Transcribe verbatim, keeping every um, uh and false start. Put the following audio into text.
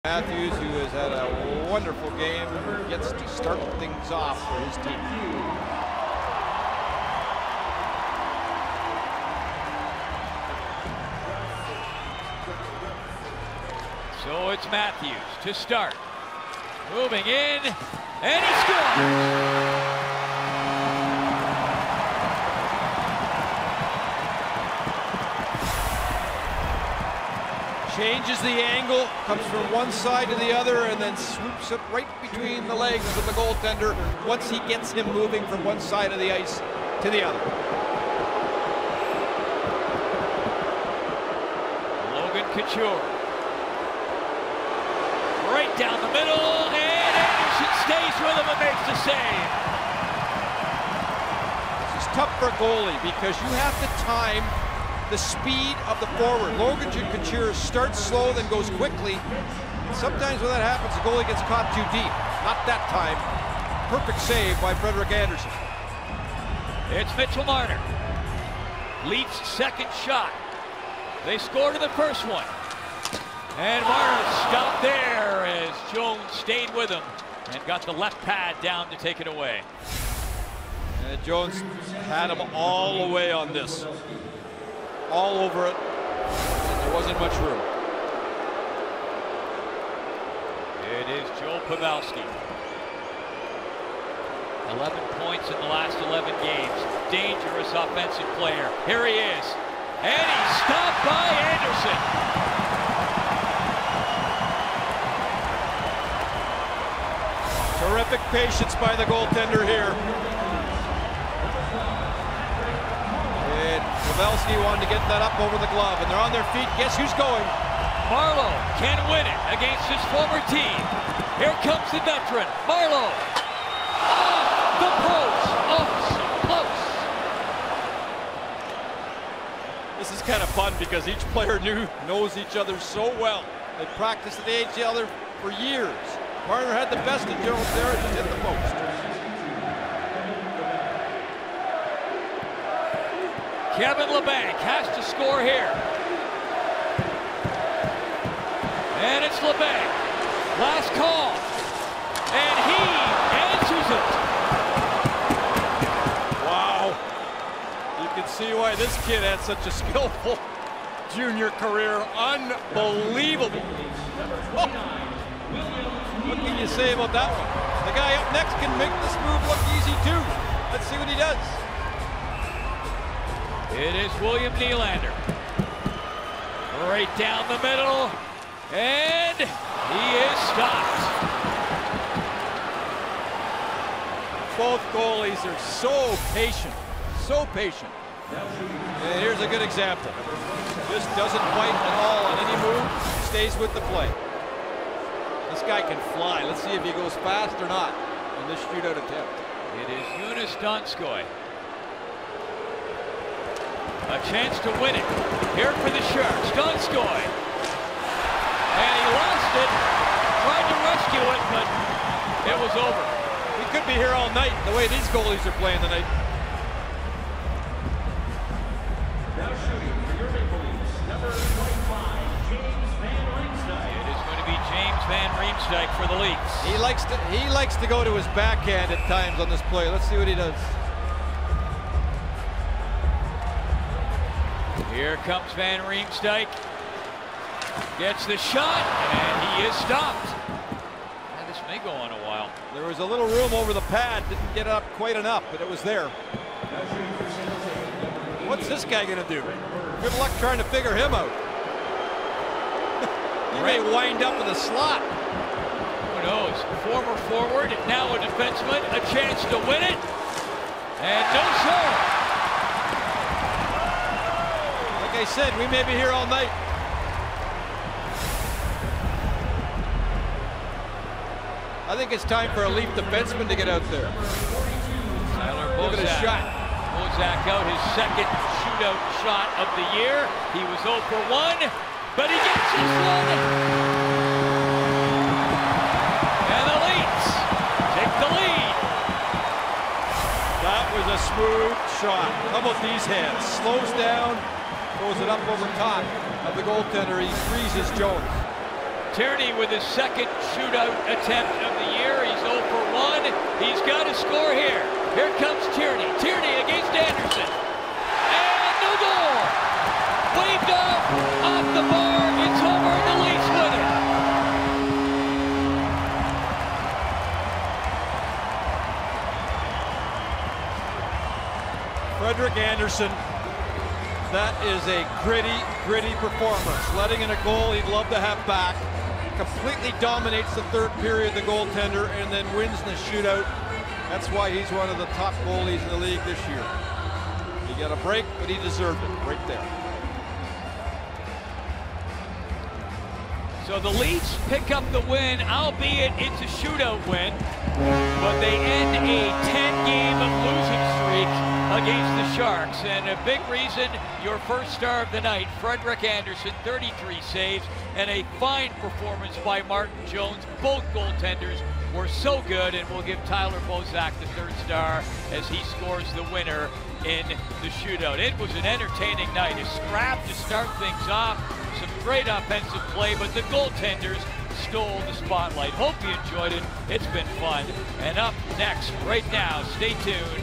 Matthews, who has had a wonderful game, gets to start things off for his team. So it's Matthews to start. Moving in, and he scores! Changes the angle, comes from one side to the other, and then swoops it right between the legs of the goaltender once he gets him moving from one side of the ice to the other. Logan Couture. Right down the middle, and Anderson stays with him and makes the save. This is tough for a goalie because you have to time the speed of the forward. Logan Couture starts slow, then goes quickly. And sometimes when that happens, the goalie gets caught too deep. Not that time. Perfect save by Frederick Anderson. It's Mitchell Marner. Leafs' second shot. They scored in the first one. And Marner stopped there as Jones stayed with him and got the left pad down to take it away. And Jones had him all the way on this. All over it, and there wasn't much room. It is Joe Pavelski. eleven points in the last eleven games. Dangerous offensive player. Here he is. And he's stopped by Anderson. Terrific patience by the goaltender here. Pavelski wanted to get that up over the glove, and they're on their feet. Guess who's going? Marleau can win it against his former team. Here comes the veteran, Marleau. Off the post. Oh, so close. This is kind of fun because each player knew knows each other so well. They practiced against each other for years. Marner had the best of Jones there and hit the post. Kevin Labanc has to score here. And it's Labanc. Last call. And he answers it. Wow. You can see why this kid had such a skillful junior career. Unbelievable. Oh. What can you say about that one? The guy up next can make this move look easy too. Let's see what he does. It is William Nylander. Right down the middle. And he is stopped. Both goalies are so patient. So patient. And here's a good example. This doesn't fight at all on any move. Stays with the play. This guy can fly. Let's see if he goes fast or not in this shootout attempt. It is Joonas Donskoi. A chance to win it. Here for the Sharks, Donskoi. And he lost it. Tried to rescue it, but it was over. We could be here all night the way these goalies are playing tonight. Now shooting for your Maple Leafs, number twenty-five, James Van Riemsdyk. It is going to be James Van Riemsdyk for the Leafs. He likes to he likes to go to his backhand at times on this play. Let's see what he does. Here comes Van Riemsdyk. Gets the shot, and he is stopped. And this may go on a while. There was a little room over the pad. Didn't get up quite enough, but it was there. What's this guy going to do? Good luck trying to figure him out. He may wind up in the slot. Who knows? Former forward, now a defenseman. A chance to win it. And no sir. Like I said, we may be here all night. I think it's time for a Leaf defenseman to get out there. Tyler Give it a Bozak. shot. Bozak out his second shootout shot of the year. He was zero for one, but he gets his one. And the Leafs take the lead. That was a smooth shot. How about these hands? Slows down. Throws it up over top of the goaltender. He freezes Jones. Tierney with his second shootout attempt of the year. He's oh for one. He's got to score here. Here comes Tierney. Tierney against Anderson. And no goal. Waved off, off the bar. It's over. The Leafs win it. Frederik Andersen, that is a gritty, gritty performance. Letting in a goal he'd love to have back. Completely dominates the third period, the goaltender, and then wins in the shootout. That's why he's one of the top goalies in the league this year. He got a break, but he deserved it right there. So the Leafs pick up the win, albeit it's a shootout win, but they end a ten-game losing streak against the Sharks. And a big reason, your first star of the night, Frederik Andersen, thirty-three saves, and a fine performance by Martin Jones. Both goaltenders were so good, and we'll give Tyler Bozak the third star as he scores the winner in the shootout. It was an entertaining night, a scrap to start things off, some great offensive play, but the goaltenders stole the spotlight. Hope you enjoyed it. It's been fun. And up next, right now, stay tuned.